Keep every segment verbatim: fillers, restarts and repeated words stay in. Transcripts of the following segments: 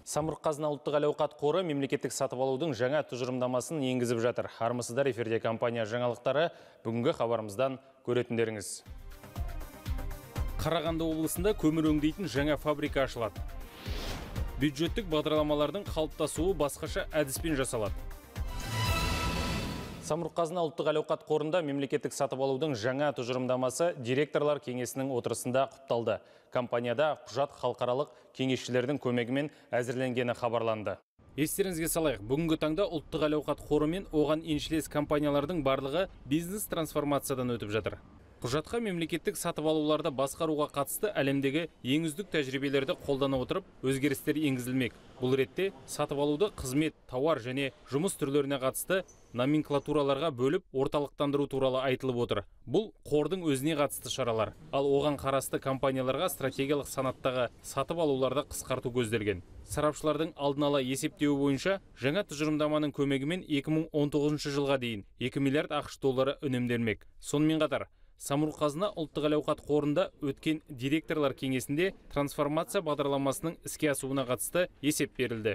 Самұрық-қазына ұлттық әл-ауқат қоры мемлекеттік сатып алудың жаңа тұжырымдамасын енгізіп жатыр. Армысыздар, эфирде компания жаңалықтары. Бүгінгі хабарымыздан көретіндеріңіз. Қарағанды облысында көмір өңдейтін жаңа фабрика ашылады. Бюджеттік бағдарламалардың қалыптасуы басқаша әдіспен жасалады. Самұрық-қазына ұлттық әл-ауқат қорында мемлекеттік сатып алудың жаңа тұжырымдамасы директорлар кеңесінің отырысында құпталды. Компанияда құжат халықаралық кеңесшілердің көмегімен әзірленгені хабарланды. Естеріңізге салайық, бүгінгі таңда ұлттық әл-ауқат қоры мен оған еншілес компаниялардың барлығы бизнес трансформациядан өтіп жатыр. Құжатқа мемлекеттік сатып алуларды басқаруға қатысты әлемдегі ең үздік тәжірибелерді қолдана отырып, өзгерістер енгізілмек. Бұл ретте сатып алуды қызмет, тауар және жұмыс түрлеріне қатысты номенклатураларға бөліп орталықтандыру туралы айтылып отыр. Бұл қордың өзіне қатысты шаралар, ал оған қарасты компанияларға стратегиялық санаттағы сатып алуларды қысқарту көзделген. Сарапшылардың алдын ала есептеуі бойынша, жаңа тұжырымдаманың көмегімен екі мың он тоғызыншы жылға дейін екі миллиард ақш доллары үнемделмек. Сонымен қатар, Самұрық-қазына ұлттық әл-ауқат қорында өткен директорлар кеңесінде трансформация бағдарламасының іске асуына қатысты есеп берілді.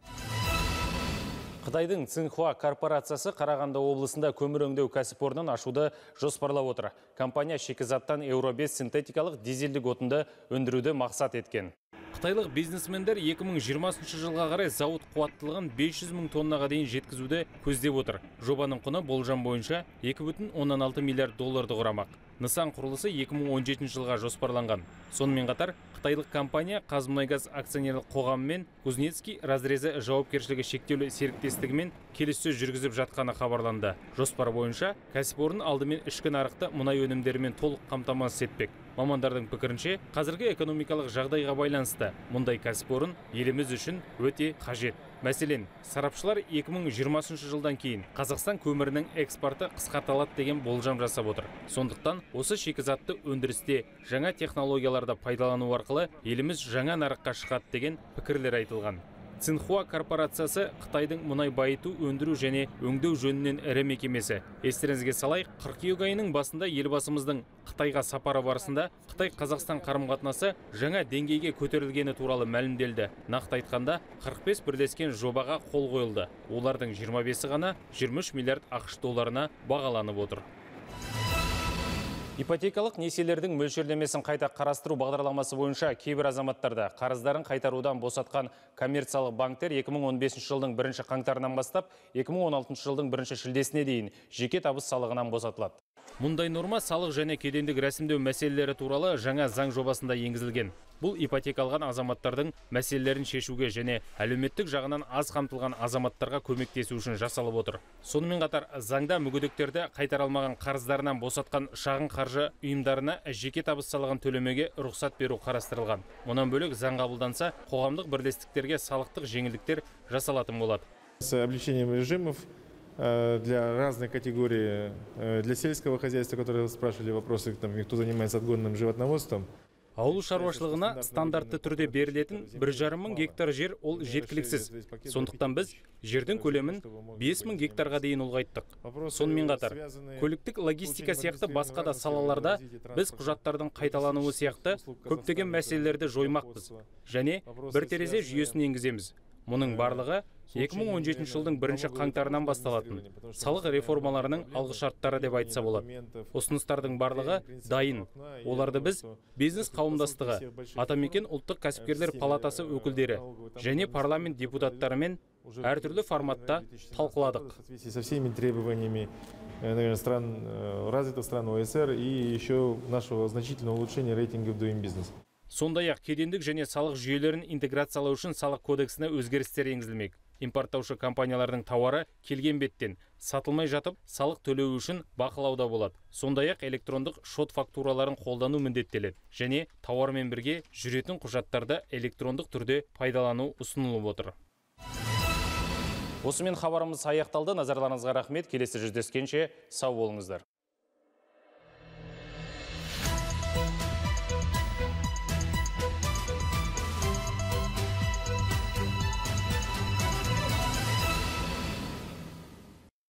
Қытайдың Цинхуа корпорациясы Қарағанды облысында көмір өңдеу кәсіпорнын ашуды жоспарлап отыр. Компания шикізаттан еуро бес синтетикалық дизельдік отынды өндіруді мақсат еткен. Қытайлық бизнесмендер екі мың жиырмасыншы жылға қарай зауыт қуаттылығын бес жүз мың тоннаға дейін жеткізуді көздеп отыр. Жобаның құны болжам бойынша екі бүтін оннан алты миллиард долларды құрамақ. Нысан құрылысы екі мың он жетінші жылға жоспарланған. Сонымен қатар, қытайлық компания Қазмұнайгаз акционерлік қоғамы мен Кузнецкий разрезі жауапкершілігі шектеулі серіктестігімен келіссөз жүргізіп жатқаны хабарланды. Жоспар бойынша кәсіпорын алдымен ішкі нарықты мұнай өнімдерімен толық қамтамасыз етпек. Мамандардың пікірінше, қазіргі экономикалық жағдайға байланысты мұндай кәсіпорын еліміз үшін өте қажет. Мәселен, сарапшылар екі мың жиырмасыншы жылдан кейін Қазақстан көмірінің экспорты қысқартылады деген болжам жасап отыр. Сондықтан, осы шикізатты өндірісте жаңа технологияларды пайдалану арқылы еліміз жаңа нарыққа шығады деген пікірлер айтылған. Цинхуа корпорациясы Қытайдың мұнай байыту, өндіру және өңдеу жөнінен ірі мекемесі. Естеріңізге салайық, қыркүйек айының басында елбасымыздың Қытайға сапары барысында Қытай-Қазақстан қарым-қатынасы жаңа деңгейге көтерілгені туралы мәлімделді. Нақты айтқанда, қырық бес бірлескен жобаға қол қойылды. Олардың жиырма бесі ғана жиырма үш миллиард ақш долларына бағаланып отыр. Ипотекалық несиелердің мөлшерлемесін қайта қарастыру бағдарламасы бойынша кейбір азаматтарды қарыздарын қайтарудан босатқан коммерциялық банктер екі мың он бесінші жылдың бірінші қаңтарынан бастап екі мың он алтыншы жылдың бірінші шілдесіне дейін жеке табыс салығынан босатылады. Мұндай норма салық және кедендік рәсімдеу мәселелері туралы жаңа заң жобасында енгізілген. Бұл ипотека алған азаматтардың мәселелерін шешуге және әлеуметтік жағынан аз қамтылған азаматтарға көмектесу үшін жасалып отыр. Сонымен қатар, заңда мүгедектерді қайтара алмаған қарыздарынан босатқан шағын қаржы ұйымдарына жеке табыс салығын төлемеге рұқсат беру қарастырылған. Мұнан бөлек заң қабылданса, қоғамдық бірлестіктерге салықтық жеңілдіктер жасалатын болады. С облегчением режимов для разных категорий, для сельского хозяйства, которые спрашивали вопросы, там, кто занимается отгонным животноводством. Ауыл шаруашылығына стандартты түрде берілетін бір жарым мың гектар жер ол жеткіліксіз. Сондықтан біз жердің көлемін бес мың гектарға дейін ұлғайттық. Сонымен қатар, көліктік логистика сияқты басқа да салаларда біз құжаттардың қайталануы сияқты көптеген мәселелерді жоймақпыз және бір терезе жүйесін енгіземіз. Мұның барлығы екі мың он жетінші жылдың бірінші қаңтарынан басталатын салық реформаларының алғышарттары деп айтса болады. Ұсыныстардың барлығы дайын. Оларды біз бизнес қауымдастығы, Атамекен ұлттық кәсіпкерлер палатасы өкілдері және парламент депутаттарымен әртүрлі форматта талқыладық. Со всеми требованиями, наверное, стран, развитых стран ОСР и еще нашего значительного улучшения рейтингов Doing Business. Сондай-ақ кедендік және салық жүйелерін интеграциялау үшін салық кодексіне өзгерістер енгізілмек. Импорттаушы компаниялардың тауары келген беттен сатылмай жатып, салық төлеу үшін бақылауда болады. Сондай-ақ электрондық шот фактураларын қолдану міндеттеледі және тауармен бірге жүретін құжаттарды электрондық түрде пайдалану ұсынылып отыр. Осымен хабарымыз аяқталды. Назарларыңызға рахмет. Келесі жүздескенше сау болыңыздар.